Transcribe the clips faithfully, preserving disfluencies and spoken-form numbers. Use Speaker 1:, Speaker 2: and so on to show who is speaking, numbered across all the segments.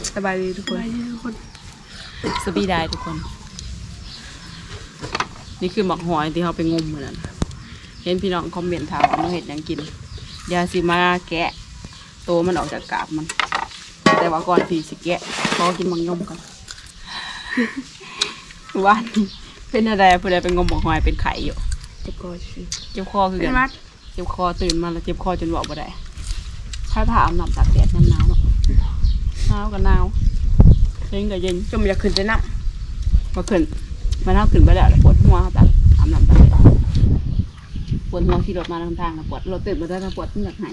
Speaker 1: สบายดีทุกคนทุกคนสบีได้ทุกคนนี่คือหมักหอยที่เขาไปงมเหมือนกันเห็นพี่น้องคอมเมนต์ถามว่าเห็ดยังกินยาสิมาแกะโตมันออกจากกาบมันแต่ว่าก่อนที่สิแกะขอกินมังยมก่อนว่าเป็นอะไรผู้ใดเป็นงมหมักหอยเป็นไข่อยู่เจ็บคอเจ็บคอคือกันเจ็บคอตื่นมาแล้วเจ็บคอจนบอกบ่ได้ถ้าผ่าหนำตากแดดหนาวหนาวกับหนาวเย็นกับเย็นจมอยากขึ้นไปน้ำมาขึ้นมาน้ำขึ้นไปแล้วปวดหัวครับแบบอาบน้ำตากแดดปวดหัวขี่รถมาทางทางปวดรถตื่นมาได้ปวดที่อยากหาย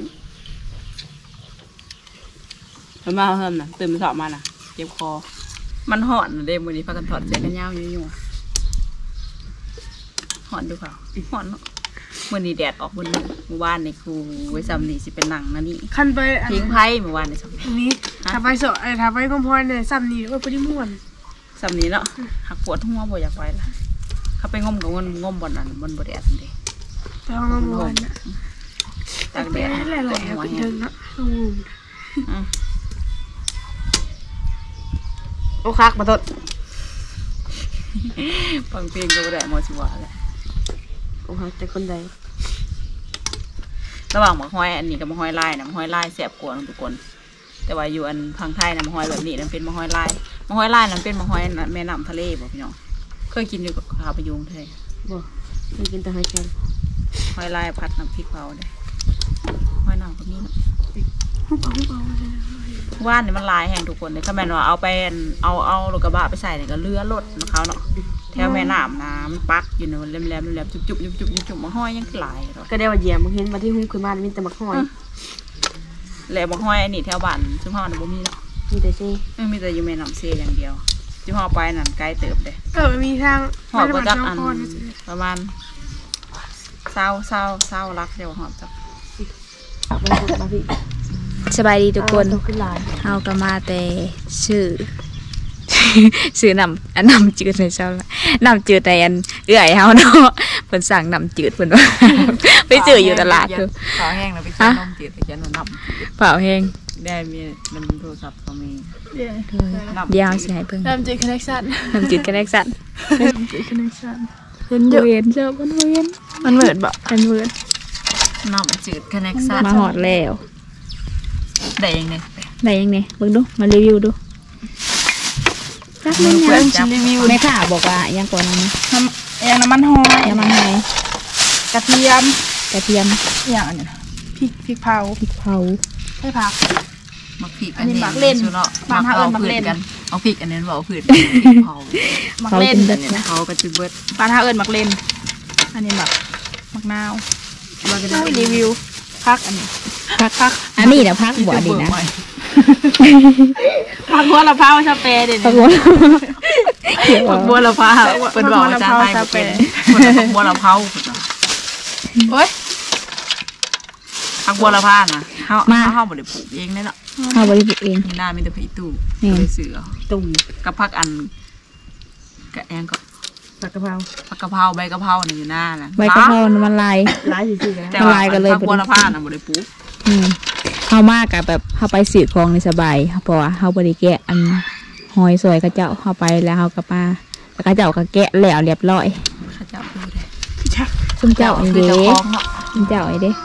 Speaker 1: แล้วมาเพิ่มนะตื่นมาสอบมาน่ะเจ็บคอมันห่อนเด้มือนี้พากันถอดเสื้อกันยาวอยู่ๆห่อนดูเปล่าห่อนเนาะเมื่อนี้แดดออกบนเมื่อวานในครูไว้ซ้ำนี่สิเป็นหนังนะนี่ขั้นไปทิ้งไพ่เมื่อวานในซ้ำนี้ทำไปสดไอ้ทำไปพร้อมๆเนี่ยซ้ำนี้ว่าพอดีม่วนซ้ำนี้เนาะหักปวดหัวบ่อยากไปละเขาไปงมกับงมงมบนนั้นบนบนแดดนี่ไปงมบนน่ะตากแดดอะไรๆหัวแห้งเนาะโอ้คักมาตดฟังเพลงก็ได้มอชิวะแหละโอ้โหแต่คนใดระหว่างหมกห้อยอันนี้กับหมกห้อยลายนะหมกห้อยลายแสบกว่าทุกคนแต่ว่าอยู่อันพังไทยนะหมกห้อยแบบนี้นั่นเป็นหมกห้อยลายหมกห้อยลายนั่นเป็นหมกห้อยแม่น้ำทะเลบอกพี่น้องเคยกินอยู่กับข้าวประยุงไทยบอกเคยกินแต่หอยแครงหอยลายผัดน้ำพริกเผาเลยหอยน้ำก็มีนะว่านเนี่ยมันลายแห่งทุกคนเลยถ้าแม่นว่าเอาไปเอาเอารถกระบะไปใส่เนี่ยก็เลือรถของเขาเนาะแถวแม่น้ำน้ำปักอยู่เนี่ยมันแหลมแหลมแหลมจุบจุบจุบจุบจุบมาห้อยยังหลายก็ได้ว่าเหยียบมันเห็นมาที่หุ้มคือมันมีแต่มาห้อยแหลมมาห้อยอันนี้แถวบ้านจุ่มห่อเนี่ยบ่มีเนาะมีแต่เซ่ไม่มีแต่อยู่แม่น้ำเซ่อย่างเดียวจุ่มห่อไปนั่นไกลเติบเลยเออมีทางห่อประจักอันประมาณเศร้าเศร้าเศร้ารักเดียวห่อจัก
Speaker 2: สบายดีทุกคนเฮาก็มาแต่ชื่อชื่อนำอันนำจืดในเช้านำจืดแต่อันเอื่อยเฮาเนาะเพิ่นสั่งนำจืดเพิ่นว่าไปเจออยู่ตลาดคือ
Speaker 1: เผาแห้งแล้วไปซื้อนมจืดไปยันนำจืด
Speaker 2: เผาแห้ง
Speaker 1: ได้มีมันโทรศัพท์ก็มี
Speaker 2: เดี๋ยวสิให้เพิ่น
Speaker 3: นำจืดคอนเนคชั่น
Speaker 2: นำจืดคอนเนคชั่น
Speaker 3: นำจืดคอนเนคชั่นเห็นเยอะ
Speaker 2: เห็นเจ้ามันเห็น
Speaker 3: มันเหมือนบ่
Speaker 2: มันเหมือน
Speaker 1: นำจืดคอนเนคชั่น
Speaker 2: มาหอดแล้ว
Speaker 1: ได้ยังไง
Speaker 2: ได้ยังไงเบิ่งดูมารีวิวดูรักไม่ยากรีวิวแม่ค่ะบอกว่ายังก่อนนะ
Speaker 3: น้ำยังน้ำมันหอย
Speaker 2: น้ำมันหอย
Speaker 3: กระเทียม
Speaker 2: กระเทียม
Speaker 3: อย่างอันนี้พริกพริกเผา
Speaker 2: พริกเผา
Speaker 3: ให้ผัก
Speaker 1: มักพริกอันนี้มักเล่นเนาะ
Speaker 3: มักเอามักเล่น
Speaker 1: กันเอาพริกอันนี้บอกผืนเผา
Speaker 3: มักเล่น
Speaker 1: เขากระจุบเบิด
Speaker 3: ปลาท่าเอิญมักเล่นอันนี้แบบมักนาวเราจะได้รีวิวพักอันนี้
Speaker 2: พักพักอันนี้นะพักบ่ดีนะ
Speaker 3: พักบัวละพร้าวชาเปเด่น
Speaker 2: พักบัว
Speaker 1: พักบัวละพร้าวเป็นบอกจานไทยเป็นพักบัวละพร้าว
Speaker 3: โอ้ย
Speaker 1: พักบัวละพร้าวนะเขามาเขาบริปลูกเองเนี่ยเนาะ
Speaker 2: เขาบริปลูกเอง
Speaker 1: หน้ามีแต่พี่ตู้ไปเสือตุ่มกับพักอันกระแองก็
Speaker 3: ผักกะเพรา
Speaker 1: ผักกะเพราใบกะเพราเนี่ยอยู่หน้านะ
Speaker 2: ใบกะเพรามันลาย
Speaker 3: ลายสิๆ
Speaker 1: แต่ลายกันเลยพักบัวละพร้าวนะบริปลูก
Speaker 2: เขามากกับแบบเขาไปสื่อคลองในสบายเพราะว่าเขาบริแกะอันหอยสวยกระเจ้าเข้าไปแล้วเขากับมาแล้วกระเจ้าก็แกะแล้วเรียบร้อย
Speaker 1: กระเจ้าดูเลย
Speaker 2: ซุ่มเจ้าไอ้เด้ซุ่มเจ้าไอ้เด้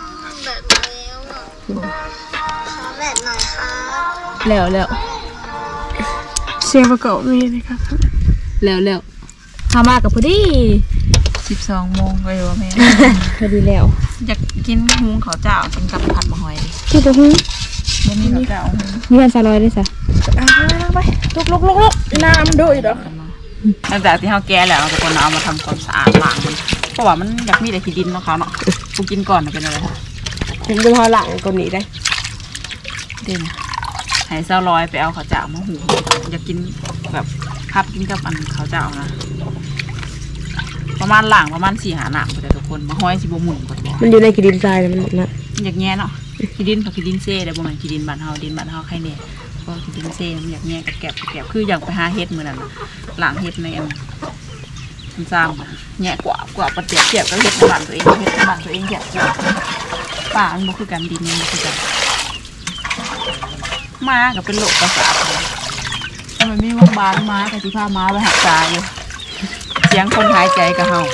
Speaker 2: แล้วแล้ว
Speaker 3: เสียงประกอบมีนะครับ
Speaker 2: แล้วแล้วเขามากับพอดี
Speaker 1: สิบสองโมงไปว่าแม่
Speaker 2: พอดีแล้ว
Speaker 1: อยากกินหุงเขาเจ้ากินกับผัดมะฮอย
Speaker 2: กินกับหุง
Speaker 1: มันมีเขาเจ้า
Speaker 2: มีอันซาลอยด้วยสิ
Speaker 3: ไปลุกลุกลุกลุกน้ำดูอยู่ดอก
Speaker 1: หลังจากที่เขาแก่แล้วทุกคนเอามาทำความสะอาดล้างมันเพราะว่ามันอยากมีแต่ขี้ดินของเขาเนาะกูกินก่อนเป็นอะไร
Speaker 3: กินจะพอหลังคนนี้ได้
Speaker 1: เด่นให้เศร้าลอยไปเอาเขาเจ้ามาหุงอยากกินแบบพับกินกับอันเขาเจ้านะประมาณหลังประมาณสี่หาหนักแต่ทุกคนมาห้อยสิบหมุนก่อน
Speaker 3: มันอยู่ในขี้ดินทรายมันนะ
Speaker 1: อยากแง่เนาะขี้ดินกับขี้ดินเซ่ได้บ่มันขี้ดินบ้านเฮาดินบ้านเฮาใครเนี่ยก็ขี้ดินเซ่มันอยากแง่กับแกบกับแกบคืออยากไปหาเฮ็ดมือนั่นหลังเฮ็ดในอันมันซ้ำแง่กว่ากว่าประเดี๋ยวเก็บก็เฮ็ดบ้านตัวเองเฮ็ดบ้านตัวเองแกบป่ามันบ่คือกันดินมันคือกันมากับเป็นโรคประสาทมันมีวังบานมาแต่ที่พามาไปหักตาอยู่เสียงคนหายใจกับเฮา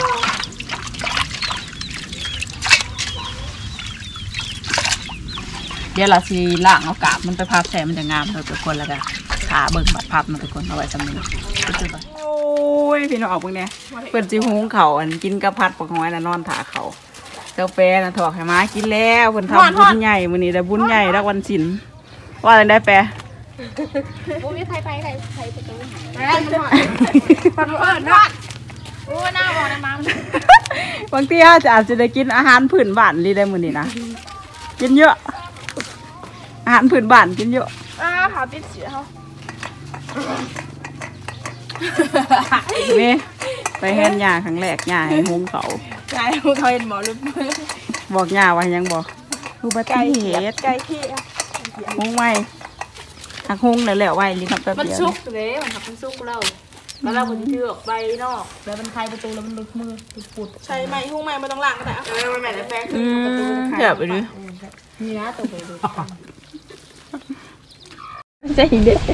Speaker 1: เดี๋ยวเราสิล่างเอากาบมันไปพับแสมันจะงามเลยทุกคนแล้วกันขาเบิ่งบัดพับมันทุกคนเอาไว้สำนึกโอ้ยพี่น้องออกเบิ่งเนี่ยเปิดจิหุงเขาอันกินกระพัดปักหอยน่ะนอนถาเขากาแฟน่ะถอกให้มากินแล้วเพิ่นทำบุญใหญ่มื้อนี้ได้บุญใหญ่รักวันศีลว่าอะไรได้แปรบุญมีไทยไปไทยไทยประตูไปได้มันหอดมันเอิญนะโอ้หน้าบอกนะมังบางทีอาจจะอาจจะได้กินอาหารพื้นบ้านรีได้มื้อนี้นะกินเยอะอาหารพื้นบ้านกินเยอะอ่าหาติดเสียเขานี่ไปเห็นยาครั้งแรกยาให้หุงเขายาให้หุงเขาเห็นหมอลุกมือบอกยาว่ายังบอกอุบัติเหตุไก่ขี้หุงไว้หักหุงเลยแหละไว้ลิ้นทำแป๊บเดียวมันซุกเลยมันทำมันซุกเราแล้วเราคนที่ถือออกไปนอกแล้วมันคลายประตูแล้วมันลุกมือปุดใช่ไหมหุงไหมไม่ต้องล้างก็ได้เออมันแม่ได้แป้งคือประตูเจ็บไปดินี่นะตัวไปดูใจเด็ด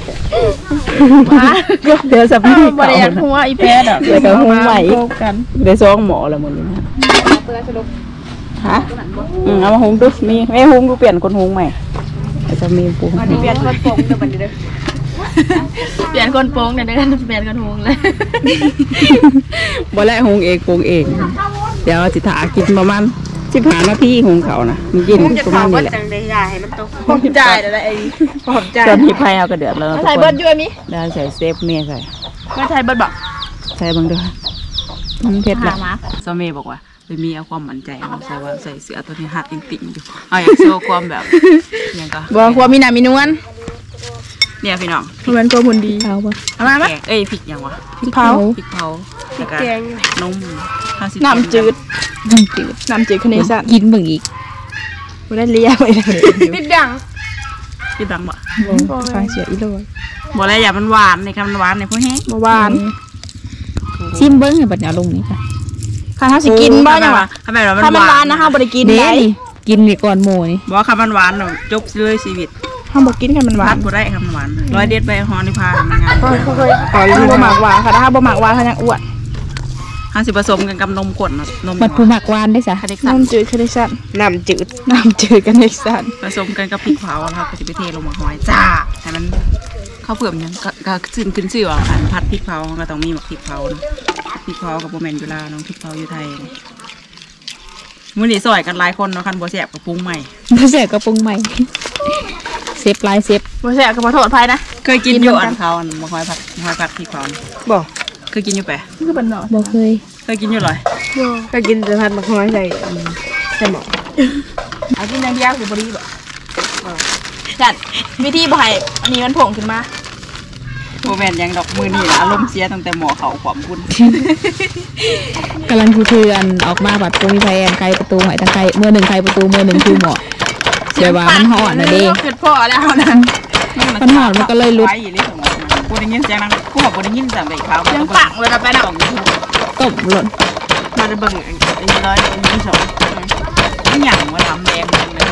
Speaker 1: เดี๋ยวสับพี่บริยาหัวอีแพดอ่ะเดี๋ยวกับหัวใหม่กันเดี๋ยวซ้องหมอละหมดเลยนะฮะอืมเอามาหุงดูมีไม่หุงดูเปลี่ยนคนหุงใหม่จะมีปูเปลี่ยนคนโป่งเดี๋ยวมันเด้อเปลี่ยนคนโป่งเดี๋ยวกันเปลี่ยนคนหุงเลยบ่แลหุงเองโป่งเองเดี๋ยวจิตากินประมาณสิบห้านาทีหุงเขานะมันกินประมาณนี้แหละหอมใจเลยไอ้หอมใจตอนที่ไพ่เอากระเดือดแล้วใส่เบิร์ดด้วยมิได้ใส่เซฟเมย์ใส่ไม่ใส่เบิร์ดบอกใส่บางด้วยมันเผ็ดแหละซอเมย์บอกว่าเลยมีเอาความมั่นใจเขาใส่ว่าใส่เสื้อตัวนี้หัดติ่งๆอยู่เอาอยากโชว์ความแบบยังก็บอกความมีหนามีนวลเนี่ยพี่น้องเหมือนตัวหุ่นดีเผาปะเอามาไหมเอ้ยพริกยังวะพริกเผาพริกเผาพริกแกงนมน้ำจืดน้ำจืดน้ำจืดคาเนชั่นกินมึงอีกไม่ได้เลี้ยไปเลยติดดังติดดังบ่ฟังเสียอีโร่บ่อะไรอย่ามันหวานในคำมันหวานในพวกนี้บ่หวานซิมเบิ้งให้บัดนี้ลงนี่ค่ะข้าเขาสิกินบ้างยังวะข้าแบบมันหวานนะข้าบ่ได้กินได้กินนี่ก่อนโมนี่บอกข้ามันหวานจบเลยชีวิตข้าบ่กินข้ามันหวานบ่ได้ข้ามันหวานร้อยเด็ดไปฮอนนิพามันงานเคยขอรู้บ่หมักหวานค่ะถ้าบ่หมักหวานเขายังอ้วนห้าสิบผสมกันกับนมข้นนมมันผู้หมักหวานได้จ้ะน้ำจืดคาเนชั่นน้ำจืดน้ำจืดคาเนชั่นผสมกันกับพริกเผาแล้วก็จะไปเทลงมาหอยจ้าให้มันข้าวเปลือกยังก็ขึ้นขึ้นชื่อว่าอันผัดพริกเผาก็ต้องมีหมักพริกเผาพริกเผากับโบแมนยูราน้องพริกเผาอยู่ไทยมื้อนี้ซอยกันหลายคนเนาะคันบ่แซ่บกับปรุงใหม่บ่แซ่บกับปรุงใหม่เซฟลายเซฟบ่แซ่บกับขอโทษภัยนะเคยกินอยู่อันเขาอันบ่หอยผัดหอยผัดพริกเผาบ่เคยกินอยู่แปะนี่คือบันนอบ่เคยเคยกินอยู่เลยบ่เคยกินแต่ผัดมะฮอยใส่ใส่หม้อเอากินอย่างเดียวคือบริบ่จัดวิธีบ่ให้อันนี้มันผงขึ้นมาโมแมนยังดอกมือนี่นะอารมณ์เสียตั้งแต่หมอเขาความบุญกำลังพูดคืออันออกมาแบบตรงมีไฟอันไกลประตูหอยทางไกลเมื่อหนึ่งไกลประตูเมื่อหนึ่งคือหมอเสียว่ามันห่อนะเด้เกิดพ่อแล้วนะมันห่อมันก็เลยลุกกูได้ยินเสียงนังกูบอกกูได้ยินเสียงเด็กเขาเสียงปังเลยนะไปนะตบหล่นมาได้เบิ่งอันนี้ร้อยอันนี้สองไม่หยั่งมาทำแดงเลย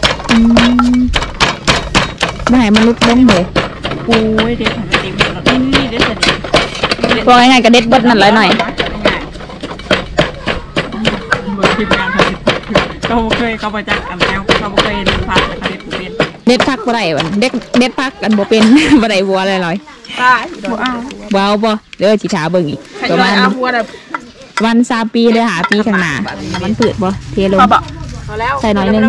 Speaker 1: ไม่ให้มันลุกล้มเลยโอ้ยเด็ดหันไปตีมันนี่เด็ดเสร็จพอง่ายๆก็เด็ดบดนั่นเลยหน่อยเขาเคยเขาไปจักอันแล้วเขาเคยเด็ดพักเขาเด็ดปูเป็นเด็ดพักบ่ได้วันเด็ดเด็ดพักอันบ่เป็นบ่ได้บัวอะไรเลยตายบ่เอาบ่เอาบ่เดี๋ยวจิถาเบิ่งอีกประมาณวันสามปีเลยหาปีข้างหน้ามันเปิดบ่เทลงใส่หน่อยนึง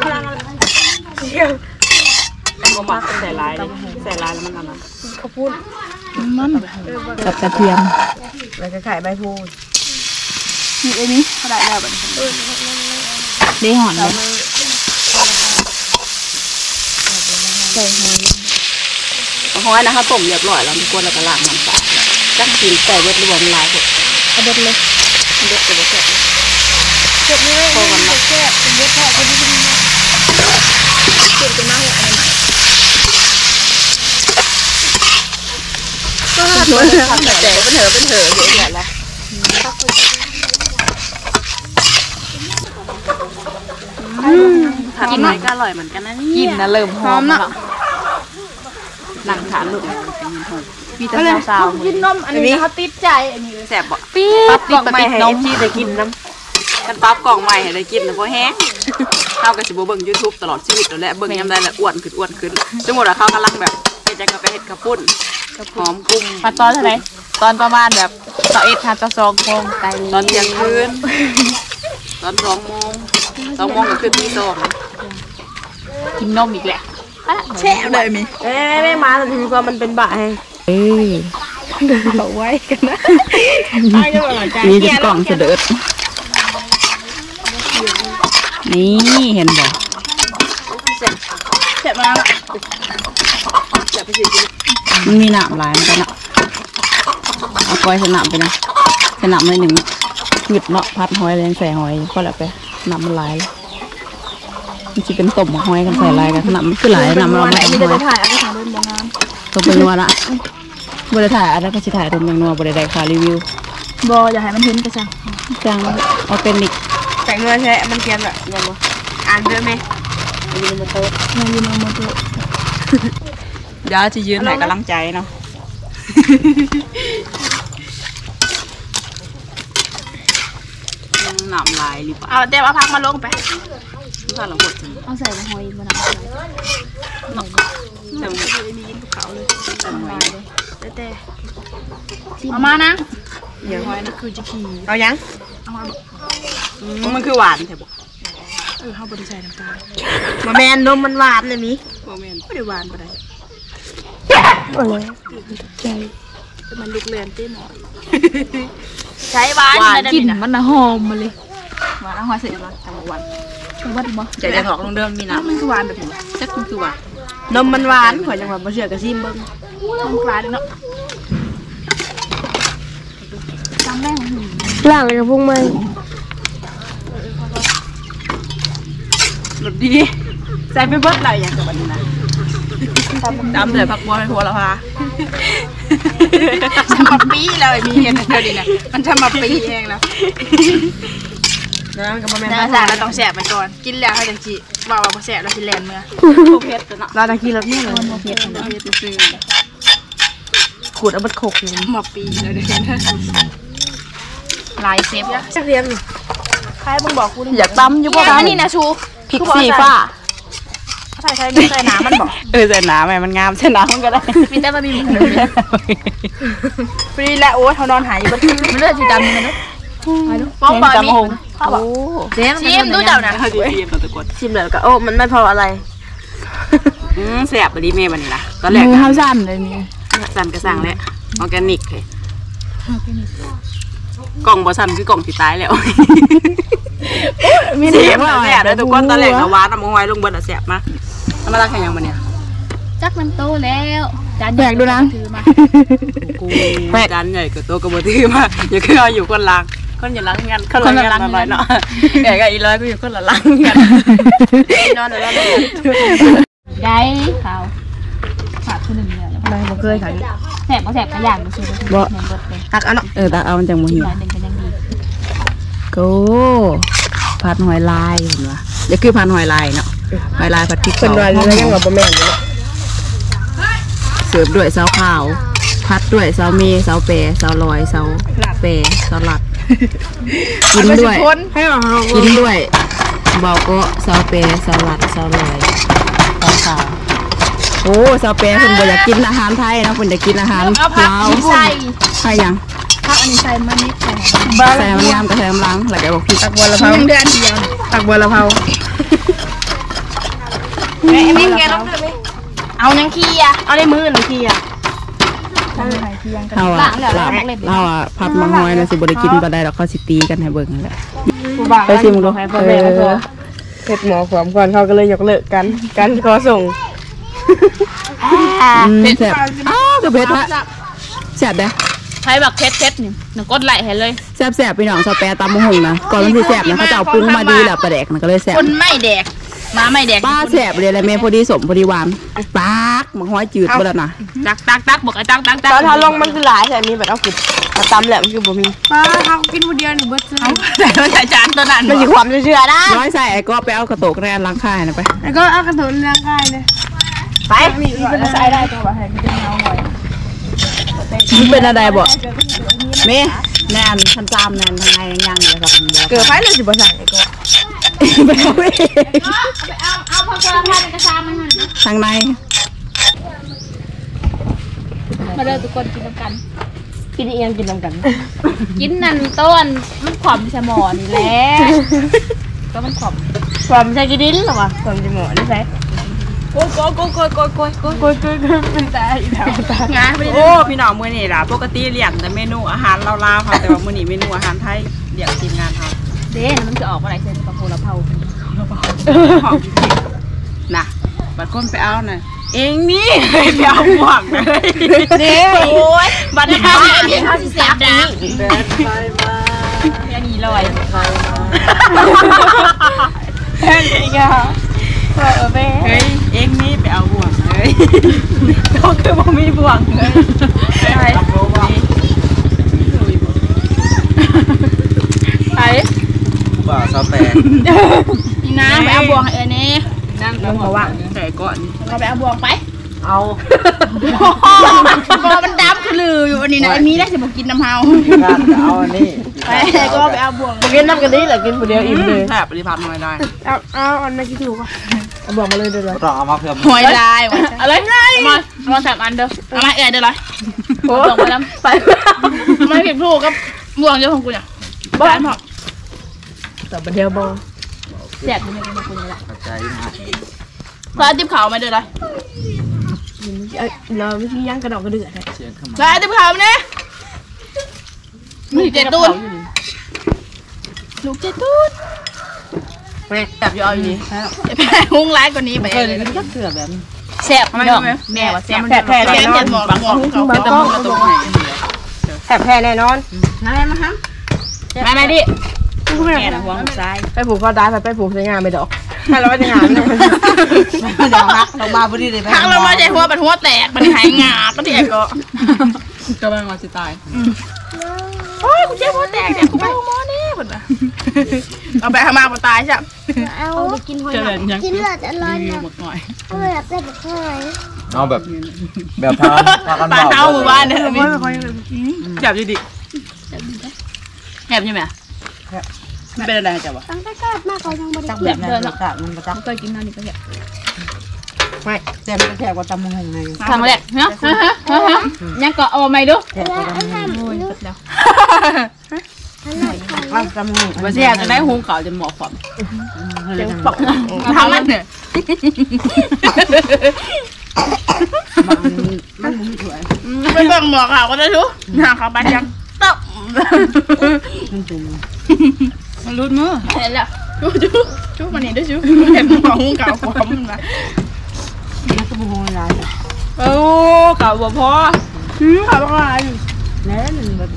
Speaker 1: ก็มาใส่ลายใส่ลายแล้วมันอะไรข้าวปุ้นมันกับกระเทียมแล้วก็ไข่ใบพูนนี่ไอ้นี้เขาได้แล้วแบบได้หอนเลยใส่หอยหอยนะคะต้มเรียบร้อยแล้วทุกคนแล้วก็ล้างน้ำสะอาดจังกินใส่เวทรวมลายหมดเอาเด็ดเลยเด็ดตัวเด็ดเด็ดเลยพอกันนะเด็ดเด็ดพอพอดีพอดีเด็ดกันมากเลยก็ทำเลยทำแต่เป็นเหอเป็นเหอเยอะแยะแล้วกินไหนก็อร่อยเหมือนกันนะนี่กินนะเริ่มหอมแล้วหลังฐานหลุด
Speaker 3: มีแต่สาวๆกินนมอันนี้เขาติดใจอันนี้
Speaker 1: แซ่บบ่
Speaker 2: ปี๊
Speaker 1: ปั๊
Speaker 2: ด
Speaker 1: บกล่องใหม่ให้ เอฟ ซีได้กินน้ำกันปั๊บกล่องใหม่ให้ได้กินนะเพราะแห้งเฮาก็สิบ่เบิ่ง YouTube ตลอดชีวิตนั่นแหละเบิ่งยามใดแล้วอ้วนขึ้นอ้วนขึ้นสมมุติว่าเขากำลังแบบเฮ็ดจังก็ไปเฮ็ดข้าวปุ้นหอมกุ้ง
Speaker 3: มาตอนเท่าไหร่ตอนประมาณแบบต่อเอ็ดทานต่อสองโมงไกล
Speaker 1: ตอนเที่ยงคืนตอนสองโมงสองโมงก็คือตีสอง
Speaker 3: กินนมอีกแหละ
Speaker 1: แช่เลยมี
Speaker 4: เอ้ยไม่มาแต่ทีนี้ก็มันเป็นบะให้
Speaker 2: เอ้ย
Speaker 4: เอาไว้กันนะอ้ายจะบอกใจ
Speaker 2: นี่จะกล่องเสด็จนี่เห็นบ่
Speaker 3: เสร็จมาแล้ว
Speaker 2: มันมีหนามหลายมันกันเนาะเอาก้อยสนามไปนะสนามเลยหนึ่งหยุดเนาะพัดหอยแรงใส่หอยก็แล้วไปหนามมันหลายแล้วมันจะเป็นต้มหอยกันใส่ลายกันหนามมันคือหลายหนามเราไม่ต้องหอย
Speaker 3: ถ่ายเอาไปถ่ายรูปบางงาน
Speaker 2: ตัวเป็นนัวละบริถ่ายอะไรก็สิถ่ายรวมยังนัวบริได้ค่ะรีวิว
Speaker 3: บออย่าให้มันเห็นกระชัง
Speaker 2: จังออร์แกนิก
Speaker 4: แต่งเนื้อแช่มันเกียนแบบยังไงอ่านด้วยไหม
Speaker 3: มาอยู่ในโมโตะ
Speaker 1: เดี๋ยวจะยืนให้กำลังใจเนาะหนามลายหรือเปล่า
Speaker 3: เอาเดี๋ยวเอาพักมาลงไป
Speaker 1: ถ้าเราหดถึง
Speaker 3: เอาใส่หอยมาหน่อย
Speaker 1: แต่มัน
Speaker 3: แต่แต่เอามานะ
Speaker 1: เดี๋ยวหอยนะคือจะขี่
Speaker 4: เอายัง
Speaker 1: มันคือหวานใช่ปะ
Speaker 3: เออเขาบริใส่น้ำตาล
Speaker 4: มาแมนนมมันหวานเลยมี
Speaker 1: โมเมนต์
Speaker 3: ไม่ได้หวานปะไร
Speaker 4: โอ้ย
Speaker 3: มันลุกเรียนเต้นหน่อยใช้หวานกลิ่นมันน่ะหอมมาเลยหวานเอาหอยเสร็จแล้วจังหวานจังหวานบ่
Speaker 1: จะจะถอกลงเดิมมีน้ำ
Speaker 3: มันคือหวานแบบนี้
Speaker 1: จักมันคือหวาน
Speaker 4: นมมันหวานขอจังหวะมาเชื่อกระซิมเบิ้ง
Speaker 3: มันคล้ายเนาะจำได้ไหม
Speaker 4: ล่างเลยกับพวกมัน
Speaker 1: รสดีใส่ไปเบิดอะไรอย่างกับวันนี้นะตำเลยผักบัวให้หัวละพา
Speaker 3: ทำมาปีแล้วไอ้มีเห็นเดี๋ยวนี้นะมันทำมาปีเองแล้ว
Speaker 4: นะกับมาแมน
Speaker 3: น้าสาวเราต้องแสบมันก่อน กินแล้วให้จังจีว่าว่าบ่แสบเราสิแลนเมื่อ
Speaker 1: โคเผ็ดเนาะ
Speaker 4: เราตะกี้เราเนี่ยเลย
Speaker 3: เผ็ด
Speaker 1: เอาเฮ็ดซื้อ
Speaker 4: ขูดเอาบัดโขกอยู่
Speaker 3: มาปีแล้วเดี๋ยวลายเซฟ
Speaker 4: จักเรียน
Speaker 3: ใครมึงบอกกู
Speaker 1: อยากตำอยู่
Speaker 3: พว
Speaker 1: ป่ะ
Speaker 3: กอันนี้นะชู
Speaker 1: พริกสีฟ้า
Speaker 3: ใส่ใส่ใส่น้ำมันบอก
Speaker 1: เออใส่น้ำไหมมันงามใส่น้ำมันก็ได้
Speaker 3: มีแต่มันมีหมูฟรีแล้วโอ้เขานอนหายอยู่บนมันเลือดสีดำนี่มันเนาะป้องปล่อยมีเขาบอกชิมดูเจ้านะ
Speaker 1: เขาจะชิมตัวตะกด
Speaker 4: ชิมแล้วก็โอ้มันไม่พออะไร
Speaker 1: อืมแซ่บไปดิเมย์มันนี่นะตอนแรก
Speaker 3: ข้าวสั้นเลยนี่
Speaker 1: สั่นกระสังเลยออร์แกนิกเลยกล่องบอสันคือกล่องที่ตายแล้วมีเสียบแซ่บเลยทุกคนตอนแรกนะหวานเอามาไว้ลงบนอ่ะแซ่บมาเอามาล้างแข่งยังมันเนี่ย
Speaker 3: จักมันโตแล้วจาน
Speaker 2: แปลกดูนะ
Speaker 3: ถือมา
Speaker 1: กูจานใหญ่กว่าโตกระบอกที่มาอย่าขึ้นเอาอยู่คนล้างคนอย่าล้างงานคนละงานอะไรเนาะใหญ่กับอีร้อยก็อยู่คนละล้างกัน
Speaker 4: นอนแล้ว
Speaker 3: ได้ข้าวขาดคนหนึ่งเนี่ย
Speaker 4: ไม่บ่เคยค่ะ
Speaker 3: แสบก็แสบกระย่างดูสิบ่
Speaker 4: หักเอาเนาะ
Speaker 2: เออตาเอามันจังโม
Speaker 3: ห
Speaker 2: หิว
Speaker 3: น่อยหนึ่งก็ยังดี
Speaker 2: โก้ผัดหอยลายเห็นปะเดี๋ยวคือผัดหอยลายเนาะหอยลายผัดพริก
Speaker 4: เป็น
Speaker 2: เผา
Speaker 4: วันนี้ยังแบบบ่แม่นเลย
Speaker 2: เสิร์ฟด้วยเซาขาวพัดด้วยเซาเมเซาเปเซาลอยเซาเปเซาหลัดกินด้วย
Speaker 4: ให้เรา
Speaker 2: กินด้วยเบาก็เซาเปเซาหลัดเซาลอยเซาขาวโอ้เซาเปเพิ่นบ่อยากกินอาหารไทยนะเพิ่นอยากกินอาหาร
Speaker 3: เอาผัก
Speaker 2: ลาว
Speaker 3: ใส่
Speaker 2: ใช่ยัง
Speaker 3: ผักอันนี้ใส่มันนิดใส่
Speaker 2: ใส่มันงามกระเทียมล้างแล้วก็บอกพริก
Speaker 4: ตักบัวละเผา
Speaker 3: ยังเดือนเดียว
Speaker 4: ตักบัวละเผา
Speaker 3: แม่ไม่แกต้องเลยเอายังขี้อ่ะ
Speaker 4: เอาในมือหนึ่งทีอ่ะ
Speaker 2: เฮาอะเฮาอะพัดมาหอยนะสิบ่ได้กินบ่ได้ดอกเขาสิตีกันให้เบิ่งนั่นแหละ ไปชิมดู
Speaker 4: ให้พ่อแม่ไม่พอเพชรหมอขวามก่อนเขาก็เลยยกเลิกกันการขอส่ง
Speaker 2: อืมแซ่บอ้าวก็เผ็ดฮะแซ่บเด้อ
Speaker 3: ใช้บักเพชรเพชรนี่หนึ่งกดไหลให้เลย
Speaker 2: แซ่บๆพี่น้องซอแปรตำมะฮุงนะก่อนมันสิแซ่บนะเขาจะเอาปรุงมาดีแล้วปลาแดกมันก็เลยแซ่บ
Speaker 3: คนไม่แดกมาไม่แดก
Speaker 2: ป้าแซ่บเลยแหละแม่พอดีสมพอดีหวานปากมันห้อยจืดบ่แล้วนะ
Speaker 3: ตักตักตักบอกไอ้ตักตักตัก
Speaker 4: ตอนทาลงมันคือหลายแต่มีแบบเอากินมาตำแหละมันคือบ่มี
Speaker 3: ป้าทำกินคนเดียวหนูเบิดซื้อแต่มันใส่จานตัวนั้น
Speaker 4: มันมีความเชื่อได้
Speaker 2: ร้อยใส่ไอ้ก็ไปเอากระโตกแรนล้างค่ายนะไป
Speaker 3: แล้วก็เอากระสุนเลี้ยงง่ายเลย
Speaker 4: ไป
Speaker 3: มีมันใส่ได้ตัวแบบให้มันจะเงาหน่อย
Speaker 1: มันเป็นอะไรบ่แม่แนนทันจามแนนทางในยังอยู่ครับ
Speaker 4: เกิดไฟเลยสิบ่สั่งไอ้ก็
Speaker 1: ไปเอาเอง
Speaker 3: เอาเอาพอจะทานกระซามมัน
Speaker 1: ทางใน
Speaker 3: มาเด้อทุกคนกินน้ำกัน
Speaker 4: กินอีหยังกินนำกัน
Speaker 3: กินนั่นต้นมันขมสมอนี่แหละก็มันขม
Speaker 4: ความใช่กินดินหรอวะความจิหมอนี่ใช่
Speaker 1: โอ้ยโกยโกยโกยโกยโกยโกย
Speaker 4: โกยโกยโกยเป็นตาอีดาวตาง
Speaker 3: านไม่ได้
Speaker 1: โอ้พี่น้องมื้อนี้ล่ะปกติเลี้ยงแต่เมนูอาหารลาวๆค่ะแต่ว่ามื้อนี้เมนูอาหารไทยเลี้ยงทีมงานเฮา
Speaker 3: เด้มันจะออกมาไหนเส้นกระโพละเผา
Speaker 1: น่ะบัดคนไปเอาน่ะเองนี่ไปเอาหมวกเลยนี่โอ้ยบัดนี้
Speaker 3: เอาสิเสียบดาอย่างนี้ลอย
Speaker 4: เฮ้ยอีกอ่ะเออแม่
Speaker 1: เฮ้ยเองนี่ไปเอาบ่วงเลยก็คือบ่มีบ่วงเลยใช่รับรู้บ่
Speaker 3: ไป
Speaker 5: บ่าซาแปง
Speaker 3: นี่นะไปเอาบ่วงเออนี่
Speaker 1: นั่งแล้วบอกว่าใส่ก่อน
Speaker 3: เราไปเอาบ่วงไป
Speaker 5: เอา
Speaker 3: ก็มันดำคือลืออยู่อันนี้นะไอ้มีได้สิบอกกินน้ำเฮา
Speaker 5: งานจะเอาอันนี้
Speaker 3: ไปก็ไปเอาบ่วง
Speaker 4: กินน้ำกันดิแหละกินคนเดียวอิ่มเลย
Speaker 1: แทบปฏิพันธ์หน่อยได้
Speaker 4: เอาเอาอันไม่คิดถูกอ่ะเอาบอกมาเลยเดี๋ยวเลย
Speaker 5: ต้องเอามาเพิ่ม
Speaker 3: หอยลายวะอะไรไงมาเอามาสามอันเด้อเอามาเอ๋เด้อเลย
Speaker 4: โอ้
Speaker 3: บ่วงไปแล้ว
Speaker 4: ไป
Speaker 3: ไม่ผิดถูกกับบ่วงเดียวของกูเนี่ยบ้านพอ
Speaker 4: แต่ประเดี๋ยวบอก
Speaker 3: แสบที่ไม่กินของกูนี่แหละ
Speaker 5: เข้าใจนะ
Speaker 3: ร้านติ๊บขาวมาเด้อเลย
Speaker 4: เราไม่คิดย่างกระดอกกระเดือด
Speaker 5: เสียงเข้ามา
Speaker 3: ร้านติ๊บขาวมาเนี่ยลูกเจ็ดตูนลูกเจ็ดตูน
Speaker 4: แม่จับอยู่เอาอยู่นี่
Speaker 3: ไปหุ้งร้ายกว่านี้ไป
Speaker 1: เคยเลยก็เสือแบบนี้
Speaker 3: แสบพี่น้องแม่ว่าแสบแสบแสบเจ็ดหมอกหมอกเขา
Speaker 1: เป็นตะมุกตะมุก
Speaker 4: แถบแพ้แน่นอน
Speaker 3: มาแม่มาฮะมาแม่ดิ
Speaker 1: แก่นะหัวของซ้าย
Speaker 4: ไปผูกคอตายไปไปผูกใช้งานไปดอกถ้าเราไม่ใช้งานเนี่ย
Speaker 1: เดี๋ยวฮักเรามาพอดีเลย
Speaker 3: หักเรามาใจหัวเป็นหัวแตกมันหายงาก็ที่ก็
Speaker 1: ก็แม่งมาสิตาย
Speaker 3: โอ้ยกูเจ็บหัวแตกเนี่ยกูไปห้องหมอนี่คนน่ะเอาไปทำมาตายใช่
Speaker 6: เอาไปกินหอย
Speaker 1: เจริญยัง
Speaker 6: กินเลือดอร่อย
Speaker 1: รีวิว
Speaker 6: นะ
Speaker 1: หมดหน่อย
Speaker 6: เออเป็นแบบหอย
Speaker 5: เอาแบบแบบพาพากัน
Speaker 3: ปลา
Speaker 5: เบา
Speaker 3: เท้าหมู่บ้านเนี่ยมี
Speaker 1: จับดีดิ
Speaker 3: แหบใช่ไหม
Speaker 1: มันเป็นอะไรจับวะ
Speaker 6: ตั้งแต่เกิดมาเขายังไม่ได้
Speaker 3: แบบเดินหรอก
Speaker 1: มันประจัก
Speaker 3: เคยกินนั่นนี่ก็แหบ
Speaker 4: ไม่
Speaker 1: แซ่บมันแซ่บกว่าตำมงไง
Speaker 3: ครั้งแรกเนาะยังก็เอาไม่ดู
Speaker 6: แล้วอันนั้น
Speaker 3: โอ้ย
Speaker 6: ลูก
Speaker 3: เดี๋ยว
Speaker 6: อันนั้นหอย
Speaker 1: ตำมงมาแซ่บจะได้หุงขาวจนหมอกความ
Speaker 4: เดี๋ยวปอก
Speaker 3: ทำมันเนี่ย
Speaker 1: มันมุ้งสวย
Speaker 3: ไปเบิ่งหมอขาวก็ได้ทุกหน้าขาวไปยังตบ
Speaker 1: มันจุ่มมันรุดมือ
Speaker 3: เห็นแล้วชูชูชูมันนี่ด้วยชูเห็นหมอหุ้งขาวความมันมา
Speaker 1: มันก็มุ้งอะไร
Speaker 3: โอ้ขาวบ่พอขาวอะไร
Speaker 1: แน่นแบบ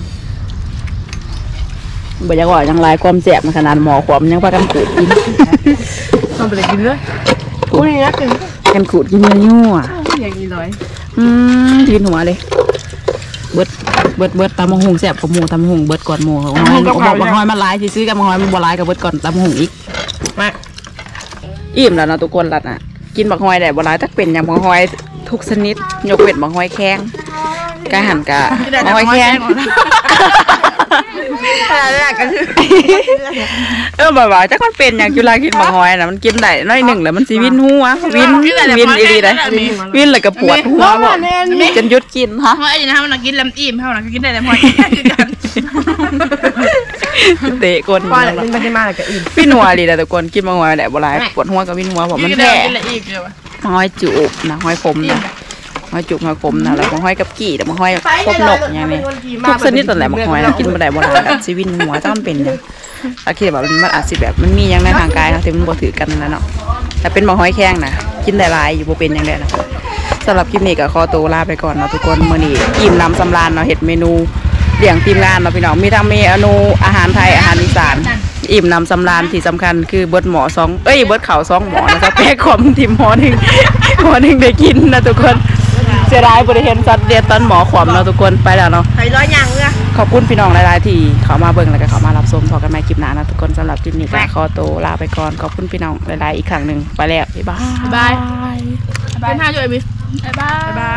Speaker 1: บ่อยากว่าจังไรความแซ่บมันขนาดหมอความยังพากันขูดกิน
Speaker 4: ทำไปเลยกินเลยกูนี่นะกิน
Speaker 1: กันขูดกินเนื้อยั่ว
Speaker 4: อย่างนี้เลย
Speaker 1: อืมกินหัวเลยเบิดเบิดเบิดตำมะฮุงแซ่บกับหมูตำมะฮุงเบิดก่อนหมูเขาหอยบอกบางหอยมันหลายสิซื้อกับหอยมันบ่หลายกับเบิดก่อนตำมะฮุงอีก
Speaker 4: มา
Speaker 1: อิ่มแล้วนะทุกคนรัดอ่ะกินบักหอยได้บ่หลายถ้าเป็นอย่างบักหอยทุกชนิดยกเว้นบักหอยแข้งกะหันกะบักหอยแข้ง
Speaker 4: อะไรกัน
Speaker 1: เออบ่าวๆจักมันเป็นอย่างจุฬากินบักหอยน่ะมันกินได้น้อยหนึ่งแล้วมันสิวินหัววินวินอีหลีได้วินแล้วก็ปวดหัวบ่จนหยุดกินฮะ
Speaker 3: เพราะไอ้นี่นะมันกินลำอิ่มเท่านั้นกินได้แต่พอคือกัน
Speaker 1: เตะก้น
Speaker 4: พอแหละกินไปที่มาแล้วก็อิ่ม
Speaker 1: วินหัวอีหลีแต่ทุกคนกินบักหอยได้บ่หลายปวดหัวก็วินหัวเพราะมัน
Speaker 3: กินได้
Speaker 1: แพ้
Speaker 3: กินละอีกเลยวะ
Speaker 1: หอยจุบนะหอยขมนะหอยจุบหอยขมนะแล้วก็หอยกับกี่แต่หอยพบนกอย่างนี้ทุกชนิดตัวแหละหอยกินบ่ได้บ่หลายชีวิตหัวต้องเป็นเนี่ยอาคิดว่ามันอาจสิแบบมันมีอย่างในทางกายค่ะที่มันบ่ถือกันนะเนาะแต่เป็นบ่หอยแข้งนะกินได้หลายอยู่บ่เป็นอย่างใดนะสำหรับคลิปนี้ก็ขอตัวลาไปก่อนเนาะทุกคนมื้อนี้อิ่มน้ำสำราญเนาะเฮ็ดเมนูเลี้ยงทีมงานเนาะพี่น้องมีทั้งเมนูอาหารไทยอาหารอีสานอิ่มน้ำสำราญที่สำคัญคือเบิดหมอสองเอ้ยเบิดข้าวสองหมอนะครับแพ้ขมทีมหมอหนึงหมอหนึงได้กินนะทุกคนเสียดายบ่ได้เห็นสัตว์เดียดตอนหมอขวมเนาะทุกคนไปแล้วเนาะ
Speaker 4: ใส่ร้อยยังเลย
Speaker 1: ขอบคุณพี่น้องหลายๆที่เขามาเบิ่งแล้วก็เขามารับชมพอกันใหม่คลิปหน้านะทุกคนสำหรับคลิปนี้ก็ขอตัวลาไปก่อนขอบคุณพี่น้องหลายๆอีกครั้งหนึ่งไปแล้วบ๊ายบาย
Speaker 3: บายบายห้าจุดเอ็มบีบายบาย